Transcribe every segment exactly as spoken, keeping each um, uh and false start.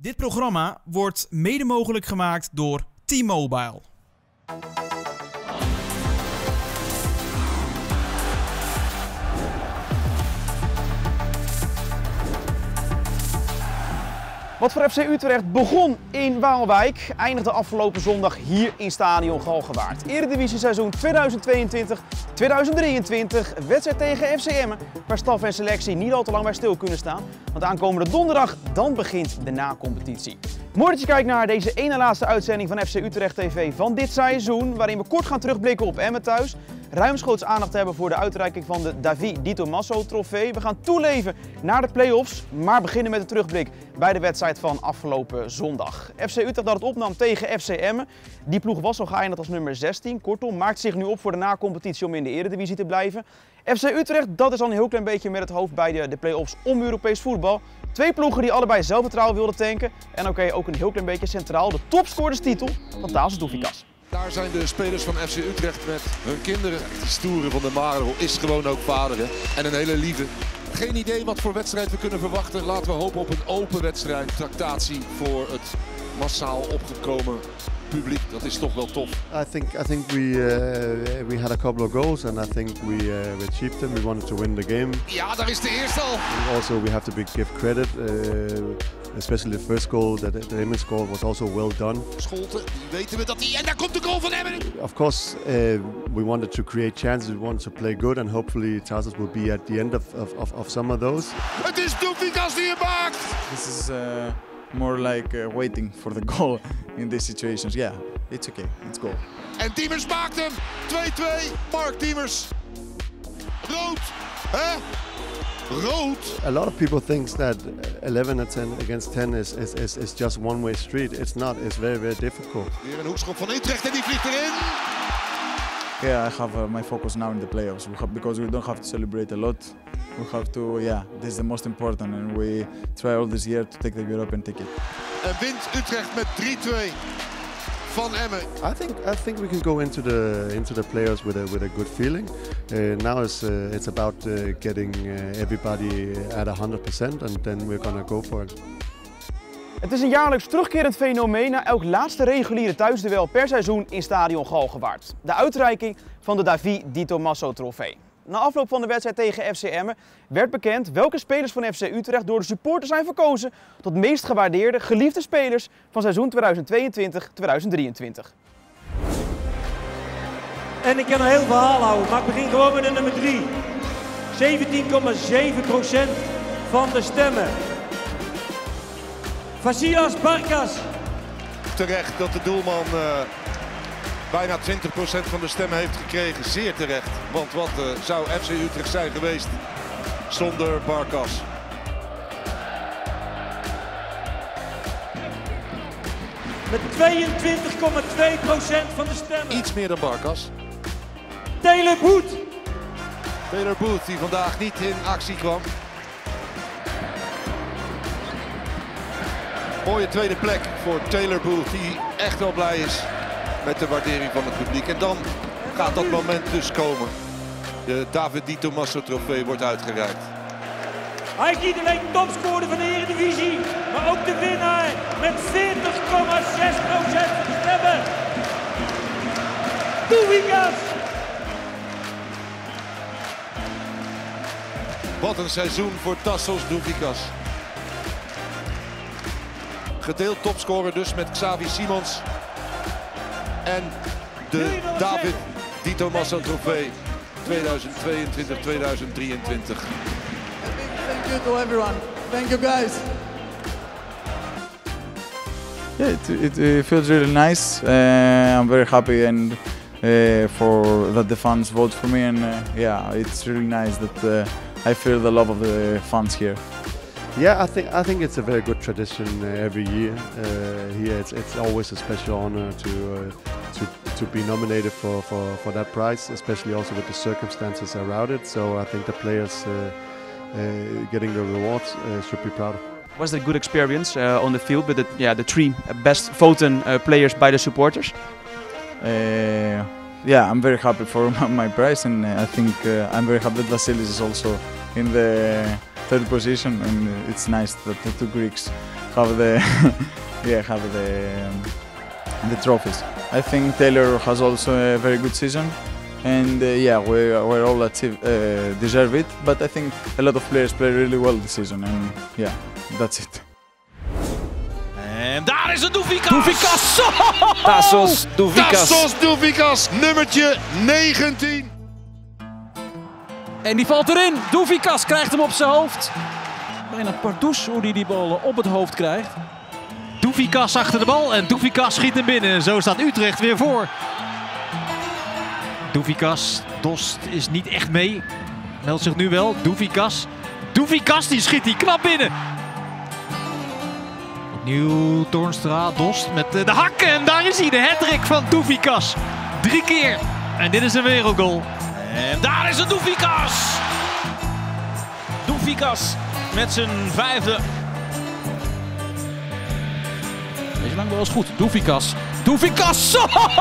Dit programma wordt mede mogelijk gemaakt door T-Mobile. Wat voor F C Utrecht begon in Waalwijk, eindigde afgelopen zondag hier in Stadion Galgenwaard. Eredivisie seizoen tweeduizend tweeëntwintig tweeduizend drieëntwintig, wedstrijd tegen F C Emmen, waar staf en selectie niet al te lang bij stil kunnen staan. Want aankomende donderdag, dan begint de na-competitie. Mooi dat je kijkt naar deze ene laatste uitzending van F C Utrecht T V van dit seizoen, waarin we kort gaan terugblikken op Emmen thuis. Ruimschoots aandacht hebben voor de uitreiking van de David Di Tommaso trofee. We gaan toeleven naar de play-offs, maar beginnen met een terugblik bij de wedstrijd van afgelopen zondag. F C Utrecht dat het opnam tegen F C Emmen. Die ploeg was al geëindigd als nummer zestien. Kortom, maakt zich nu op voor de na-competitie om in de Eredivisie te blijven. F C Utrecht, dat is al een heel klein beetje met het hoofd bij de, de play-offs om Europees voetbal. Twee ploegen die allebei zelfvertrouwen wilden tanken. En oké, okay, ook een heel klein beetje centraal de topscorerstitel van Tasos Douvikas. Daar zijn de spelers van F C Utrecht met hun kinderen. De stoere van de Marel is gewoon ook vader, hè? En een hele lieve. Geen idee wat voor wedstrijd we kunnen verwachten. Laten we hopen op een open wedstrijd. Tractatie voor het massaal opgekomen publiek. Dat is toch wel tof. I think I think we uh, we had a couple of goals and I think we uh, we achieved them. We wanted to win the game. Ja, daar is de eerste al. And also we have to be, give credit, uh, especially the first goal that the Emmen scored was also well done. Scholten, weten we dat die en daar komt de goal van Emmen. Of course, uh, we wanted to create chances. We wanted to play good and hopefully Tasos will be at the end of of, of, of some of those. Het is Douvikas die het maakt. This is uh, more like uh, waiting for the goal in these situations. Yeah, it's okay. Let's go. En Diemers maakt hem. twee twee. Mark Diemers. Rood. Hè? Rood. A lot of people think that eleven and ten against ten is, is, is, is just one-way street. It's not. It's very, very difficult. Weer een hoekschop van Utrecht en die vliegt erin. Yeah, I have uh, my focus now in the playoffs. We have, because we don't have to celebrate a lot. We have to, yeah, this is the most important, and we try all this year to take the European ticket. En wint Utrecht met drie twee van Emmen. I think I think we can go into the into the players with a with a good feeling. Uh, now it's uh, it's about uh, getting uh, everybody at one hundred percent, and then we're gonna go for it. Het is een jaarlijks terugkerend fenomeen na elk laatste reguliere thuisduel per seizoen in Stadion Galgenwaard. De uitreiking van de David Di Tommaso trofee. Na afloop van de wedstrijd tegen F C Emmen werd bekend welke spelers van F C Utrecht door de supporters zijn verkozen tot meest gewaardeerde, geliefde spelers van seizoen tweeduizend tweeëntwintig tweeduizend drieëntwintig. En ik kan een heel verhaal houden, maar ik begin gewoon met de nummer drie. zeventien komma zeven procent van de stemmen. Vasilas Barkas. Terecht dat de doelman uh, bijna twintig procent van de stemmen heeft gekregen. Zeer terecht. Want wat uh, zou F C Utrecht zijn geweest zonder Barkas? Met tweeëntwintig komma twee procent van de stemmen. Iets meer dan Barkas. Taylor Booth. Taylor Booth die vandaag niet in actie kwam. Mooie tweede plek voor Taylor Booth die echt wel blij is met de waardering van het publiek. En dan gaat dat moment dus komen. De David Di Tommaso trofee wordt uitgereikt. Hij is niet alleen topscorer van de Eredivisie, maar ook de winnaar met veertig komma zes procent van de stemmen. Douvikas. Wat een seizoen voor Tasos Douvikas. Gedeeld topscorer dus met Xavi Simons. En de David Di Tommaso trofee tweeduizend tweeëntwintig tweeduizend drieëntwintig. Thank you to everyone. Thank you guys. Yeah, it, it, it feels really nice. Uh, I'm very happy and uh, for that the fans vote for me, and uh, yeah, it's really nice that uh, I feel the love of the fans here. Yeah, I think I think it's a very good tradition uh, every year. Uh, here, it's it's always a special honor to uh, to to be nominated for, for, for that prize, especially also with the circumstances around it. So I think the players uh, uh, getting the rewards uh, should be proud of. Was that a good experience uh, on the field with the, yeah, the three best voten uh, players by the supporters? Uh, yeah, I'm very happy for my prize, and I think uh, I'm very happy that Vasilis is also in the third position, and it's nice that the two Greeks have the yeah have the um, the trophies. I think Taylor has also a very good season, and uh, yeah, we we all achieve, uh, deserve it. But I think a lot of players play really well this season, and yeah, that's it. En daar is het Doufikas! Doufikas! Tassos Doufikas. Tassos Doufikas, nummertje negentien. En die valt erin. Doufikas krijgt hem op zijn hoofd. Bijna pardoes hoe hij die bal op het hoofd krijgt. Doufikas achter de bal en Doufikas schiet hem binnen. En zo staat Utrecht weer voor. Doufikas, Dost is niet echt mee. Meldt zich nu wel. Doufikas. Doufikas die schiet die knap binnen. Opnieuw Toornstra, Dost met de hakken. En daar is hij, de hattrick van Doufikas. Drie keer. En dit is een wereldgoal. En daar is het Doufikas. Doufikas met zijn vijfde. Deze lang wel eens goed. Doufikas. Doufikas!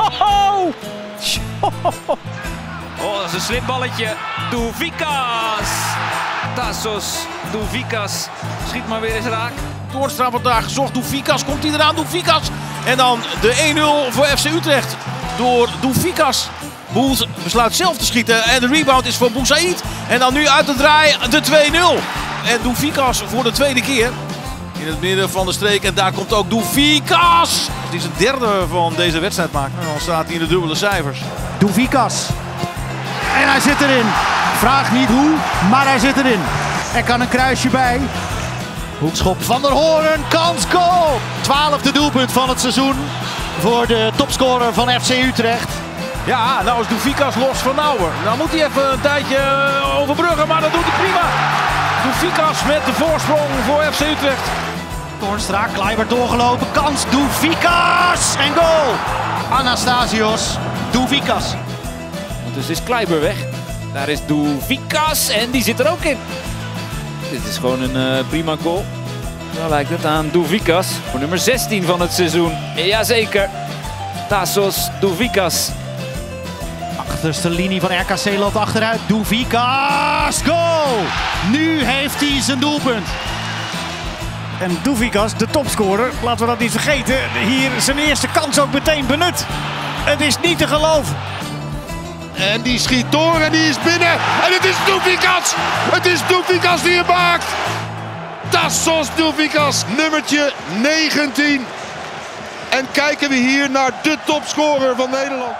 Oh, dat is een slim balletje. Doufikas. Tassos Doufikas. Schiet maar weer eens raak. Toornstra vandaag gezocht. Doufikas, komt hij eraan? Doufikas. En dan de één nul voor F C Utrecht door Doufikas. Boels besluit zelf te schieten en de rebound is voor Boussaïd. En dan nu uit de draai de twee nul. En Doufikas voor de tweede keer in het midden van de streek. En daar komt ook Doufikas. Die zijn derde van deze wedstrijd maakt. En dan staat hij in de dubbele cijfers. Doufikas. En hij zit erin. Vraag niet hoe, maar hij zit erin. Er kan een kruisje bij. Hoekschop van der Hoorn. Kans, goal. Twaalfde doelpunt van het seizoen voor de topscorer van F C Utrecht. Ja, nou is Doufikas los van Nouwer. Nou moet hij even een tijdje overbruggen, maar dat doet hij prima. Doufikas met de voorsprong voor F C Utrecht. Toornstra, Kluivert doorgelopen. Kans, Doufikas. En goal. Anastasios Doufikas. Dus is Kleiber weg. Daar is Doufikas en die zit er ook in. Dit is gewoon een uh, prima goal. Zo lijkt het aan Doufikas. Voor nummer zestien van het seizoen. Jazeker. Tassos Doufikas. Achterste linie van R K C loopt achteruit. Doufikas. Goal. Nu heeft hij zijn doelpunt. En Doufikas, de topscorer, laten we dat niet vergeten. Hier zijn eerste kans ook meteen benut. Het is niet te geloven. En die schiet door en die is binnen. En het is Doufikas. Het is Doufikas die het maakt. Tassos Doufikas, nummertje negentien. En kijken we hier naar de topscorer van Nederland.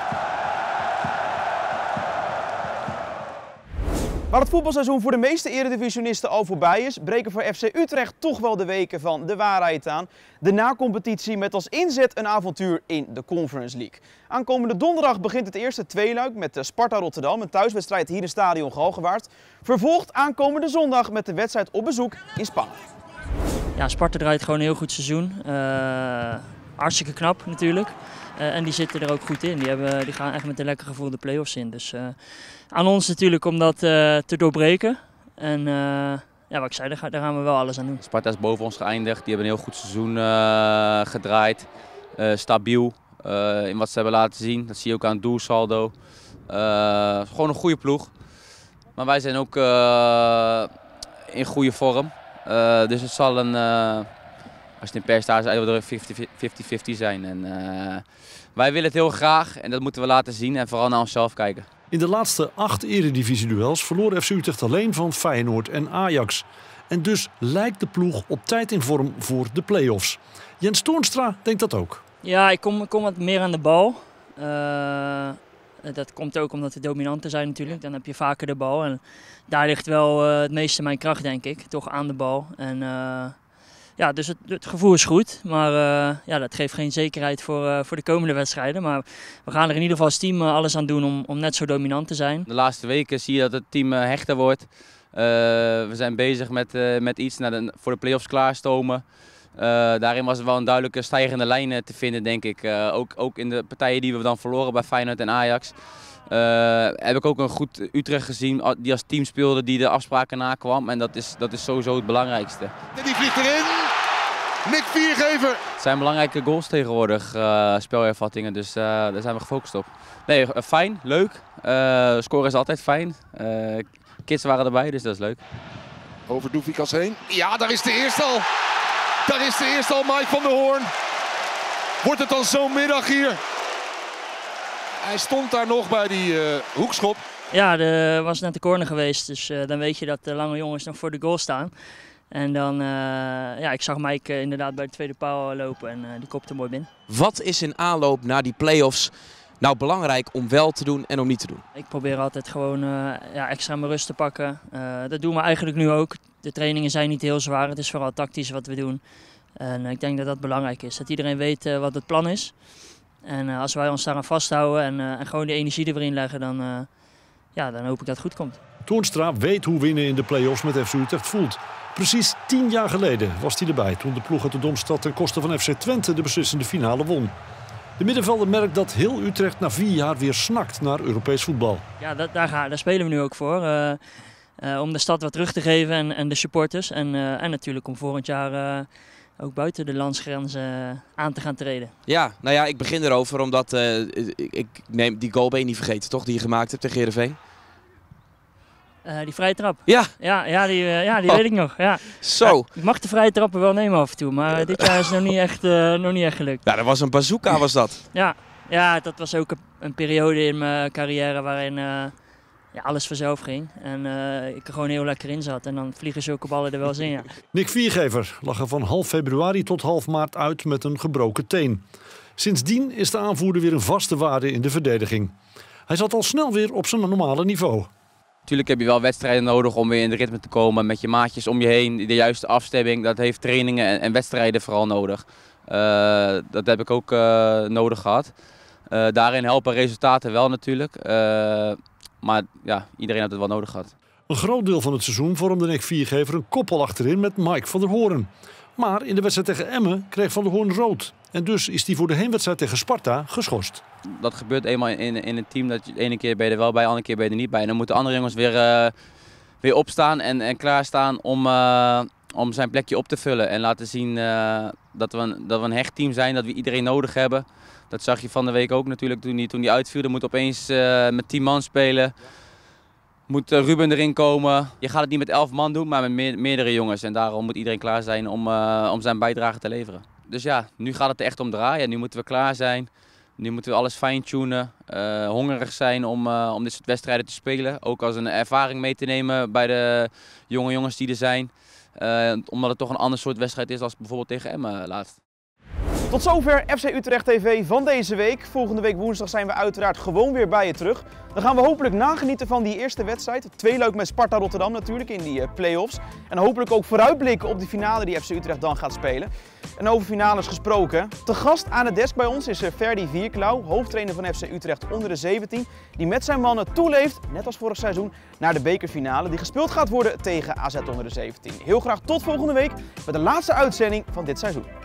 Waar het voetbalseizoen voor de meeste eredivisionisten al voorbij is, breken voor F C Utrecht toch wel de weken van de waarheid aan. De na-competitie met als inzet een avontuur in de Conference League. Aankomende donderdag begint het eerste tweeluik met de Sparta Rotterdam, een thuiswedstrijd hier in stadion Galgenwaard. Vervolgd aankomende zondag met de wedstrijd op bezoek in Spanje. Ja, Sparta draait gewoon een heel goed seizoen. Uh, hartstikke knap natuurlijk. Uh, en die zitten er ook goed in. Die, hebben, die gaan echt met een lekker gevoel de play-offs in. Dus uh, aan ons natuurlijk om dat uh, te doorbreken. En uh, ja, wat ik zei, daar, ga, daar gaan we wel alles aan doen. Sparta is boven ons geëindigd. Die hebben een heel goed seizoen uh, gedraaid. Uh, stabiel uh, in wat ze hebben laten zien. Dat zie je ook aan het doelsaldo. Uh, gewoon een goede ploeg. Maar wij zijn ook uh, in goede vorm. Uh, dus het zal een, uh, als je het in percentage uit vijftig vijftig zijn. En, uh, wij willen het heel graag en dat moeten we laten zien en vooral naar onszelf kijken. In de laatste acht eredivisie-duels verloor F C Utrecht alleen van Feyenoord en Ajax. En dus lijkt de ploeg op tijd in vorm voor de play-offs. Jens Toornstra denkt dat ook. Ja, ik kom, ik kom wat meer aan de bal. Uh, dat komt ook omdat we dominanter zijn natuurlijk. Dan heb je vaker de bal. En daar ligt wel uh, het meeste mijn kracht, denk ik. Toch aan de bal. En, uh, ja, dus het, het gevoel is goed. Maar uh, ja, dat geeft geen zekerheid voor, uh, voor de komende wedstrijden. Maar we gaan er in ieder geval als team uh, alles aan doen om, om net zo dominant te zijn. De laatste weken zie je dat het team uh, hechter wordt. Uh, we zijn bezig met, uh, met iets naar de, voor de play-offs klaarstomen. Uh, daarin was er wel een duidelijke stijgende lijn te vinden, denk ik. Uh, ook, ook in de partijen die we dan verloren bij Feyenoord en Ajax. Uh, heb ik ook een goed Utrecht gezien die als team speelde, die de afspraken nakwam. En dat is, dat is sowieso het belangrijkste. En die vliegt erin. Nick Viergever. Het zijn belangrijke goals tegenwoordig, uh, spelervattingen, dus uh, daar zijn we gefocust op. Nee, uh, fijn, leuk. Uh, scoren is altijd fijn. Uh, kids waren erbij, dus dat is leuk. Over Doufikas heen. Ja, daar is de eerste al. Daar is de eerste al Mike van der Hoorn. Wordt het dan zo'n middag hier? Hij stond daar nog bij die uh, hoekschop. Ja, er was net de corner geweest, dus uh, dan weet je dat de lange jongens nog voor de goal staan. En dan, uh, ja, ik zag Mike uh, inderdaad bij de tweede paal lopen en uh, die kopte mooi binnen. Wat is in aanloop naar die play-offs nou belangrijk om wel te doen en om niet te doen? Ik probeer altijd gewoon uh, ja, extra mijn rust te pakken. Uh, dat doen we eigenlijk nu ook. De trainingen zijn niet heel zwaar, het is vooral tactisch wat we doen. En uh, ik denk dat dat belangrijk is, dat iedereen weet uh, wat het plan is. En uh, als wij ons daaraan vasthouden en, uh, en gewoon de energie er weer in leggen, dan, uh, ja, dan hoop ik dat het goed komt. Toornstra weet hoe winnen in de play-offs met F C Utrecht voelt. Precies tien jaar geleden was hij erbij toen de ploeg uit de Domstad ten koste van F C Twente de beslissende finale won. De middenvelder merkt dat heel Utrecht na vier jaar weer snakt naar Europees voetbal. Ja, dat, daar, gaan, daar spelen we nu ook voor. Uh, uh, om de stad wat terug te geven en, en de supporters. En, uh, en natuurlijk om volgend jaar uh, ook buiten de landsgrenzen uh, aan te gaan treden. Ja, nou ja, ik begin erover omdat uh, ik, ik neem die goal ben je niet vergeten, toch? Die je gemaakt hebt tegen Heerenveen. Uh, die vrije trap? Ja. Ja, ja die, uh, ja, die oh. weet ik nog. Ja. Zo. Ja, ik mag de vrije trappen wel nemen af en toe, maar uh, dit jaar is het nog niet echt, uh, nog niet echt gelukt. Ja, dat was een bazooka was dat. Ja, ja dat was ook een, een periode in mijn carrière waarin uh, ja, alles vanzelf ging. En uh, ik er gewoon heel lekker in zat en dan vliegen zulke ballen er wel eens in. Ja. Nick Viergever lag er van half februari tot half maart uit met een gebroken teen. Sindsdien is de aanvoerder weer een vaste waarde in de verdediging. Hij zat al snel weer op zijn normale niveau. Natuurlijk heb je wel wedstrijden nodig om weer in de ritme te komen met je maatjes om je heen. De juiste afstemming, dat heeft trainingen en, en wedstrijden vooral nodig. Uh, dat heb ik ook uh, nodig gehad. Uh, daarin helpen resultaten wel natuurlijk. Uh, maar ja, iedereen had het wel nodig gehad. Een groot deel van het seizoen vormde Nick Viergever een koppel achterin met Mike van der Hoorn. Maar in de wedstrijd tegen Emmen kreeg Van der Hoorn rood. En dus is hij voor de heenwedstrijd tegen Sparta geschorst. Dat gebeurt eenmaal in, in een team. Dat je, de ene keer ben je er wel bij, de andere keer ben je er niet bij. En dan moeten andere jongens weer, uh, weer opstaan en, en klaarstaan om, uh, om zijn plekje op te vullen. En laten zien uh, dat, we een, dat we een hecht team zijn, dat we iedereen nodig hebben. Dat zag je van de week ook natuurlijk toen hij, toen hij uitviel. Dan moet opeens uh, met tien man spelen. Moet uh, Ruben erin komen. Je gaat het niet met elf man doen, maar met meer, meerdere jongens. En daarom moet iedereen klaar zijn om, uh, om zijn bijdrage te leveren. Dus ja, nu gaat het er echt om draaien. Nu moeten we klaar zijn. Nu moeten we alles fine-tunen. Uh, hongerig zijn om, uh, om dit soort wedstrijden te spelen. Ook als een ervaring mee te nemen bij de jonge jongens die er zijn. Uh, omdat het toch een ander soort wedstrijd is als bijvoorbeeld tegen Emmen laatst. Tot zover F C Utrecht T V van deze week. Volgende week woensdag zijn we uiteraard gewoon weer bij je terug. Dan gaan we hopelijk nagenieten van die eerste wedstrijd. Tweeluik met Sparta Rotterdam natuurlijk in die uh, play-offs. En hopelijk ook vooruitblikken op die finale die F C Utrecht dan gaat spelen. En over finales gesproken. Te gast aan het desk bij ons is uh, Ferdy Vierklauw, hoofdtrainer van F C Utrecht onder de zeventien. Die met zijn mannen toeleeft, net als vorig seizoen, naar de bekerfinale. Die gespeeld gaat worden tegen A Z onder de zeventien. Heel graag tot volgende week met de laatste uitzending van dit seizoen.